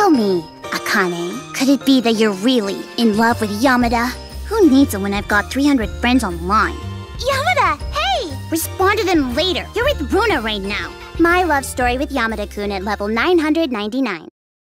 Tell me, Akane, could it be that you're really in love with Yamada? Who needs him when I've got 300 friends online? Yamada, hey! Respond to them later. You're with Runa right now. My love story with Yamada-kun at level 999.